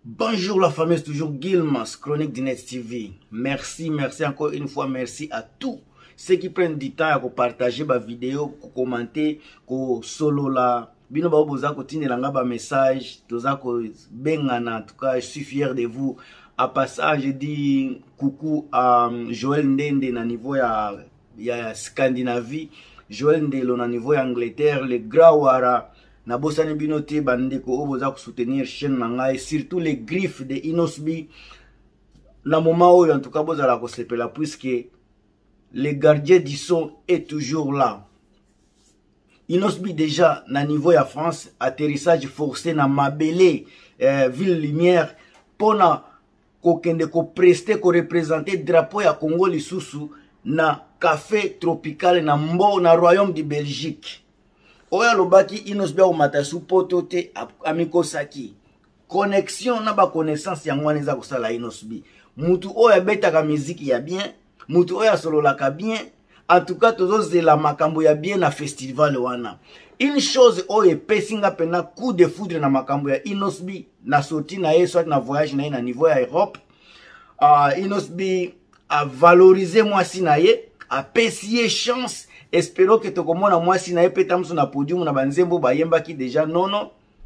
Bonjour la famille, c'est toujours Gilmas, Chronique du Net TV. Merci encore une fois, merci à tous ceux qui prennent du temps pour partager ma vidéo, pour commenter, pour solo la. Bino ba boza ko tinelanga ba message, toza ko bengana. En tout cas, je suis fier de vous. À passage, je dis coucou à Joël Ndende na niveau ya Scandinavie, Joël Ndelo na niveau ya Angleterre, le Grawara. Na bosani binote bandeko oboza ko soutenir chaîne nanga et surtout les griffes de Inosbi. Na moment où en tout cas boza la ko sepela puisque le gardien du son est toujours là. Inosbi déjà na niveau ya France, atterrissage forcé na Mabele, ville lumière pona ko kende ko prester ko représenter drapeau ya Congo lisusu na café tropical na mbo na royaume de Belgique. Oya lobaki Inosbi au matasu potote amiko saki. Connexion na ba connaissance ya ngwana za kusala Inosbi. Mutu oya betaka muziki ya bien, mutu oya sololaka bien. En tout cas tozo zela makambo ya bien na festival wana. Une chose oye pesinga pena coup de foudre na makambo ya Inosbi na sorti na ye soit na voyage na ye na niveau ya Europe. Inosbi a valorisé moi si na ye, a pesier chance. Espérons que tu komona moi si na epeta mso na podium na banzembo bayemba ki déjà non.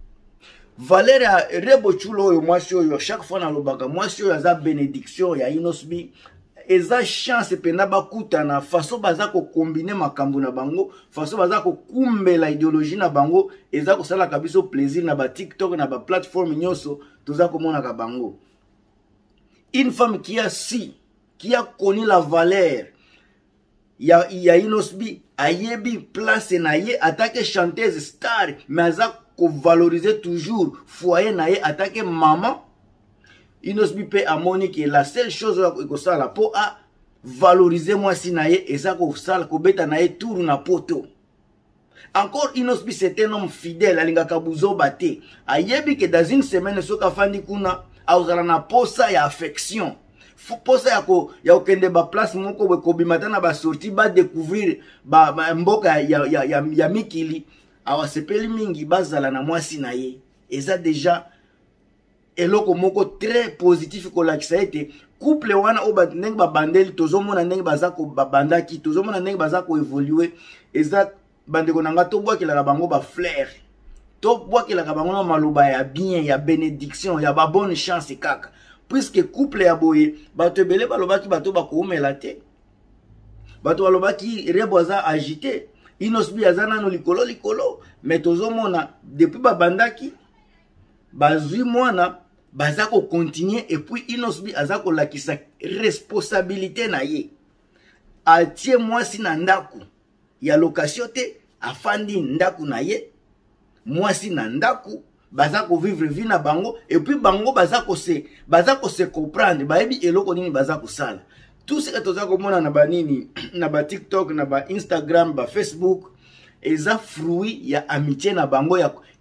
Valeria rebo chulo yo moi si yo chaque fois na lobaka moi si yo za bénédiction ya Inosbi eza chance pena bakuta na façon baza ko combiner makambo na bango, façon baza ko kumbela idéologie na bango, eza ko sala kabiso plaisir na ba TikTok na ba plateforme nyoso toza komona ka bango. Une femme qui a connu la valeur ya Inosbi ayebi place na ye attaque chanteuse star mais aza ko valoriser toujours foyer na ye attaque maman. Inosbi pe amoni que la seule chose ko sala po a valoriser moi si na ye eza ko sala ko beta na ye tour na poto. Encore Inosbi c'est un homme fidèle alingaka buzoba te ayebi que dans une semaine soka fandi kuna auzala na posa ya affection. Posa ya okende ba place moko we kobimata na ba sorti ba découvrir ba mboka ya mikili awasepeli mingi bazala na mwasi na ye eza déjà eloko moko très positif ko lakisa ete couple wana o ba ndenge ba bandeli tozomona ndenge baza ko babandaki tozomona ndenge baza ko évoluer eza bandeko nanga to bwakela bango ba fleur to bwakela bango na maloba ya bien ya bénédiction ya ba bonne chance kaka. Puisque couple ya boye bato ebele balobaki bato bakoumela te bato balobaki rebo aza agité Inosbi aza nano likolo mais tozomona depuis babandaki bazwi mwana baza ko continuer et puis Inosbi aza ko lakisa responsabilité na ye atie mwasi na ndaku ya location te afandi ndaku na ye mwasi na ndaku baza ko vivre vie na bango et puis bango baza ko se comprendre baebi eloko nini baza ko sala tout ce que toza ko mona na banini na ba TikTok na ba Instagram ba Facebook eza fruit ya amitié na bango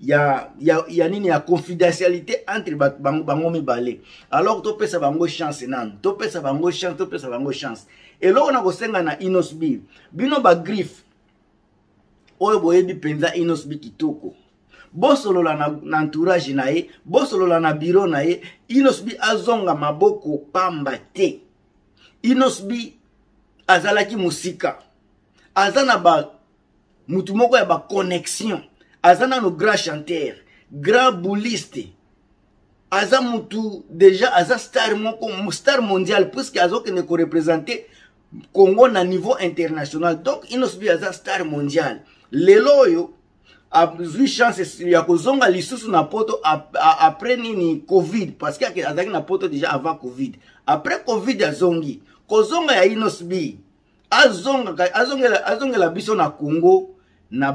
ya nini ya confidentialité entre bango mibale. Alors to pesa bango chance nan to pesa bango chance eloko na ko senga na Inosbi bino ba griffe oyo boyebi penza Inosbi kitoko bosolola na entourage na ye, bosolola na bureau na ye, Inosbi azonga maboko pamba te. Inosbi azalaki musika. Azana ba mutu moko ya ba connexion. Azana no grand chanteur, grand bouliste. Aza mutu déjà aza star moko, star mondial puisque azoke ne ko représenter Congo na niveau international. Donc Inosbi aza star mondial. Lelo yo a eu chance ya kozonga lisusu na poto après nini Covid parce que azaki na poto déjà avant Covid. Après Covid azongi kozonga ya Inosbi azongela biso na Congo na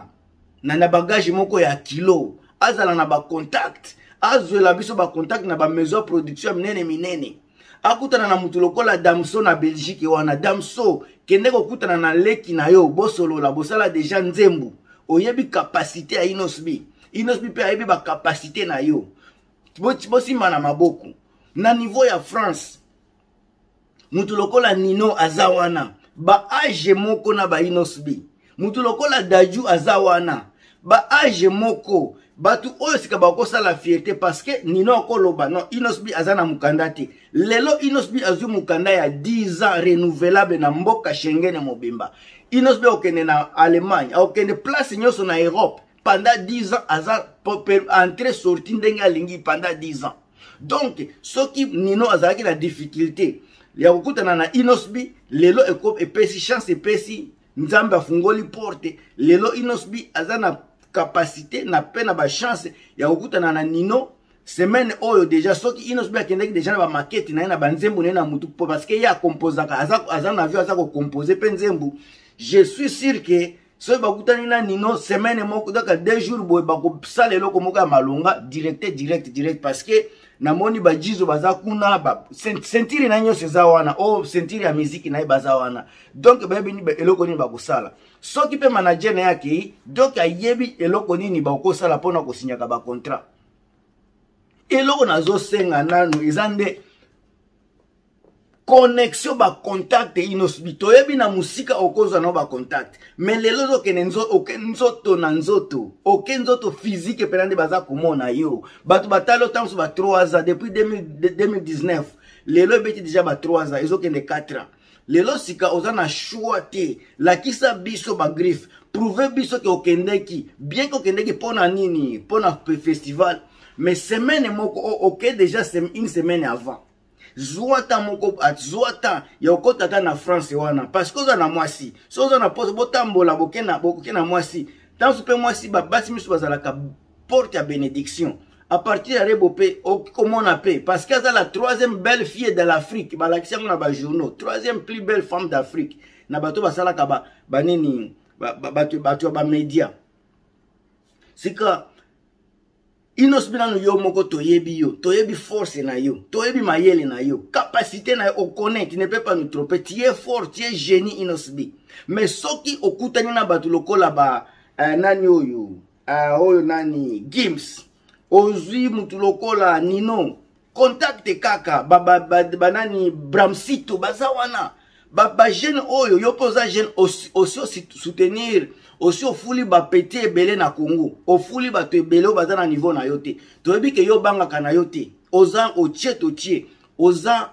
bagage moko ya kilo azala na ba contact azwela biso ba contact na ba maison production minene akutana na mutu lokola Damso na Belgique wana Damso kende ko kutana na leki na yo bosolola bosala déjà nzembu oyebi capacité ya Inosbi pe ayebi ba capacité na yo bosimba na maboko na niveau ya France mutu lokola Nino azawana ba age moko na ba Inosbi mutu lokola Daju azawana ba age moko batu oyo sika bakosa la fierté parce que nino koloba non Inosbi azana mukanda te lelo Inosbi azu mukanda ya 10 ans renouvelable na mboka Schengen mobimba Inosbi okende na Allemagne okende place nyoso na Europe pendant 10 ans aza entrer sortir ndenge alingi pendant 10 ans donc soki nino azalaki na difficulté ya kokutana na Inosbi lelo epesi chance epesi nzambe afungoli porte lelo Inosbi azana capacité na pena ba chance ya kokutana na nino semaine oyo déjà soki Inosbi akendeki déjà na ba maquette na banzembu na mutu parce que ya composaka azana avion aza ko composer pe nzembu je suis sûr que so bakutani na nino semaine moko daka 2 jours boy bako sala eloko moko ya malonga direct parce que na moni ba jizo baza kuna ba sentiri na nyo seza wana o sentiri ya musique na baza wana donc bayebi ni eloko nini bakosala soki pe manager na yake donc ayebi eloko nini bakosala pona kosinyaka ba contrat eloko nazo senga nanu ezande connexion ba contact Inosbi toyebi na musika okoza no ba contact mais lelo zo kenenzo okenzoto na nzoto okenzoto physique pelande baza komona yo batu batalo tanso ba 3 ans depuis 2019 lelo beti déjà ba 3 ans ezo kende 4 ans lelo sika oza na choix te la kisa biso ba griffe prouver biso ke okendeki bien que okendeki pona nini pona festival mais semaine moko ok déjà une semaine avant Zouata moko zouata ya okota na France wana parce que oza na mwasi so oza na poste botambola bokena mwasi tant pe mwasi ba basi miso bazalaka porte ya bénédiction à partir ya rebope comment on appelle parce que c'est la 3e belle fille de l'Afrique ba la kisanga na ba journaux 3e plus belle femme d'Afrique na bato basalaka ba nini bato ba média sika Inosbi na yo moko toyebi force na yo, toyebi mayele na yo, capacité na yo, on connaît, tu ne peux pas nous tromper, tu es fort, tu es génie Inosbi. Mais soki okutani na batu lokola ba nani oyo nani Gims, ozui mutu lokola Nino, contacte kaka nani Bramsito bazawana, ba jeune oyo yo posa jeune aussi soutenir aussi ofuli ba pété ebele na Congo ofuli ba to ebele baza na niveau na yote toyebi ke yo banga kana yote oza otie oza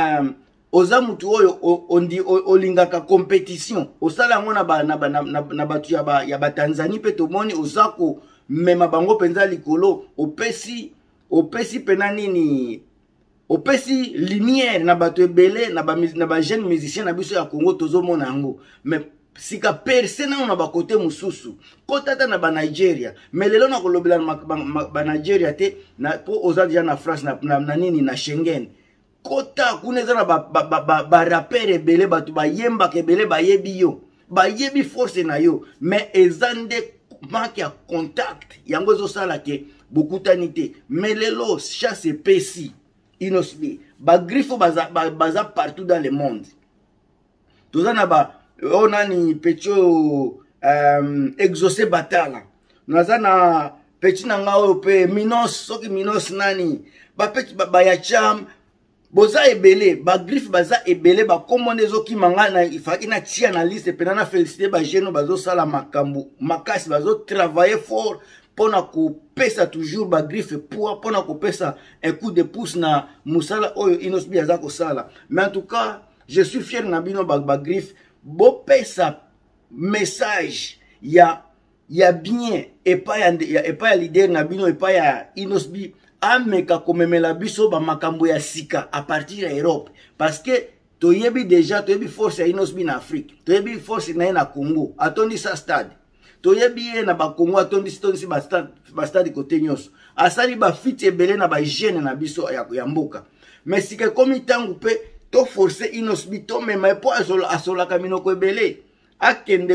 mutu oyo olingaka compétition osala ngona na batu ya ba Tanzanie pe to moni oza ko mema bango penza likolo opesi pena nini opesi lumière na bato ebele na ba jeune musicien na biso ya Congo tozo mona ngo mais sika perse na ba côté mususu kotata na ba Nigeria mais lelo na kolobela ba Nigeria te na po oza déjà na France na nini na Schengen kota kuneza na ba rapper ebele batu ba yemba kebele ba yebi force na yo mais ezande manque ya contact yango zo sala ke bokutani te mais lelo chasse pesi Inosbi ba grifo baza partout dans le monde tozana ba onani pecho exaucé batala nazana pechi nanga oyo pe minos soki minos nani ba pechi ba ya cham boza ebele ba griffe baza ebele ba komone zoki manga na ifaki na tia na liste pena na féliciter ba jeune bazo sala makambu makasi bazo travailler fort pona ko pesa toujours ba griffe pona ko pesa un coup de pouce na musala oyo Inosbi azako sala mais en tout cas je suis fier na bino ba griffe bo pesa message ya bien et pas ya leader na bino et pas ya Inosbi ameka komemela biso ba makambo ya sika à partir ya Europe parce que toyebi déjà toyebi force ya Inosbi na Afrique toyebi force na Congo atondi sa stade toyebi na ba Congo atondi ba stade côté nyos asali ba fit ebele na ba jeune na biso ya mboka mais sika komi tangu pe to forcer Inosbi to mema po asola kamino ko ebele akende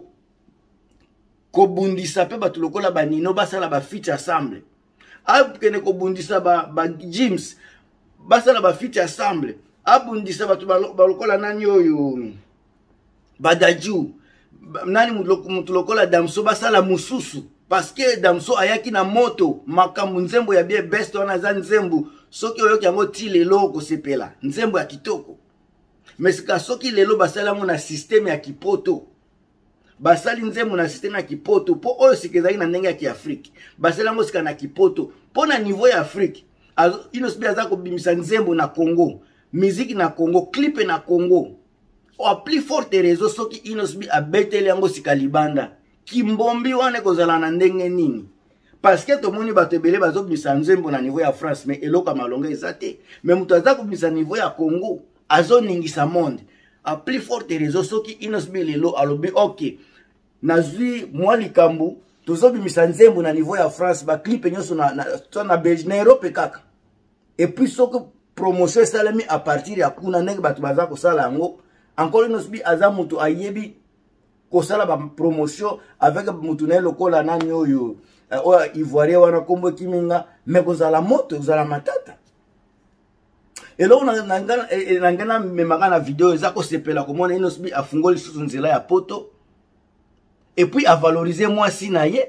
ko bundisa pe batu lokola ba Nino basala ba fit ensemble akende ko bundisa ba James basala ba fit ensemble abundisa batu balokola nani oyo badaju nani mutu lokola Damso basala mususu parce que Damso ayaki na moto makambu nzembo ya bien best wana za nzembo soki oyoki yango ti lelo ko sepela nzembo ya kitoko mais sika soki lelo basala mo na système ya kipoto basali nzembo na système ya kipoto po oyo sikezaki na ndenge ya kiafrike basali yango sika na kipoto po na niveau ya Afrique Inos B aza kobimisa nzembo na Congo musique na Congo clip na Congo a plus forte raison soki Inos B abeteli yango sika libanda kimbombi wana kozala na ndenge nini parce que tomoni bato ebele bazobimisa nzembo na niveau ya France mais eloka malonga ezate mais mutu aza kobimisa niveau ya Congo azoningisa monde a plus forte raison soki Inos B lelo alobi ok nazwi mwa likambu tozobimisa nzembo na niveau ya France ba clip nyonso na Belgique na Europe kaka et puis soki promotion esalemi à partir ya kuna ndenge bato baza kosala yango encore Inos B aza mutu ayebi kosala ba promotion avec mutu na lokola nani oyo ivoirien wana kombo kiminga mais kozala moto kozala matata elo na ngana memaka na video eza kosepela komona Inos B afungoli susu nzela ya poto et puis a valoriser moi si na ye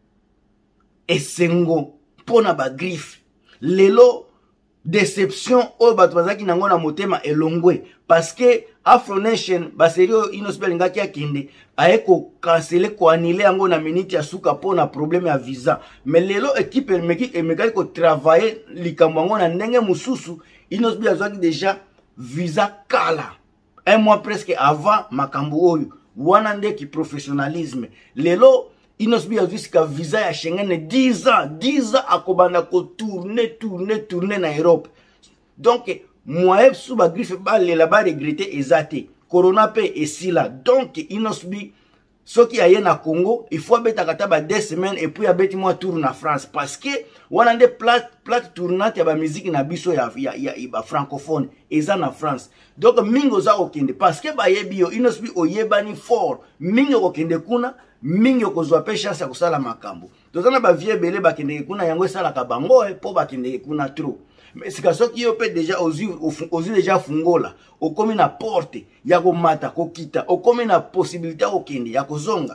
esengo pona ba griffe lelo déception o bato bazaki nango na motema elongwe parce que Afro Nation ba serio Inos B ngaki akinde aeko canceler ko annuler yango na minute ya suka pona problème ya visa mais lelo équipe emekaki ko travailler likambo yango na ndenge mususu Inos B azwaki déjà visa kala un mois presque avant makambo oyo wana nde ki professionnalisme lelo Inos B azwisika visa ya Schengen 10 ans akobanda ko tourner na Europe donc moi sous ba griffe ba lela ba regretter ezate corona pe esila donc Inos B soki aye na Congo il faut beta kata ba 2 semaines et puis abeti moi tour na France parce que wana nde plate tournante ya ba musique na biso ya ba francophone eza na France donc mingo za okende parce que ba yebi yo Inos B oyebani fort mingo okende kuna mingo kozwa pe chance ya kosala makambo tozana ba vie belé ba kende kuna yango esala ka bango po ba kende kuna trop mais c'est que soki yo pe déjà ozi déjà fungola okomi na porte ya ko mata ko kita okomi na possibilité okende ya kozonga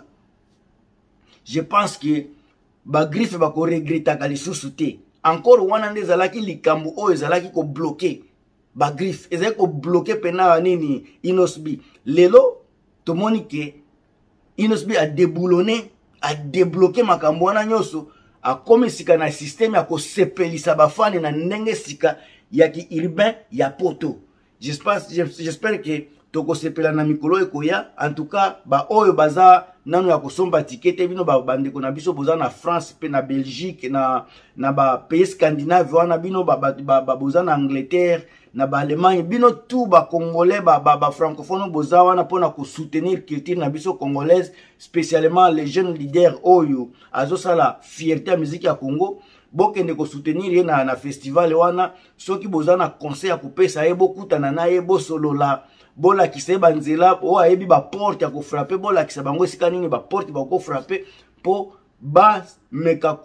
je pense que ba griffe ba ko regretter ka lisusu te encore wana nde zalaki likambo oyo zalaki ko bloquer ba griffe ezali ko bloquer pena nini Inos B lelo tomoni ke Inos B a déboulonné a débloqué makambo wana nyoso a komi sika na système ya ko sepelisa bafani na ndenge sika ya ki urbain ya poto j'espère que toko sepela na mikolo ekoya en tout cas ba oyo baza nanu ya kosomba tikete bino ba bandeko na biso boza na France pe na Belgique na ba pays scandinave wana bino ba boza na Angleterre na ba Allemagne bino tout ba congolais ba francophone boza wana pona ko soutenir culture na biso congolaise spécialement les jeunes leaders oyo azosala fierté ya musique ya Congo bokende ko soutenir ye na festival wana soki boza na concert ya kopesa ye bokutana na ye bosolola bola kise banzela o ayebi ba porte ya ko frapper bola kisa bango sika nini ba porte ba ko frapper po ba meka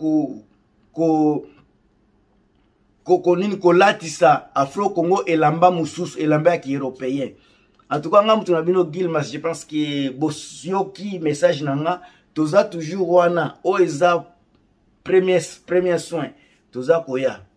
ko nini ko latisa Afro Congo elamba mususu elamba ya européen en tout cas nga mutu na bino Gilmas je pense que bosioki message nanga toza toujours wana o eza premier soin toza koya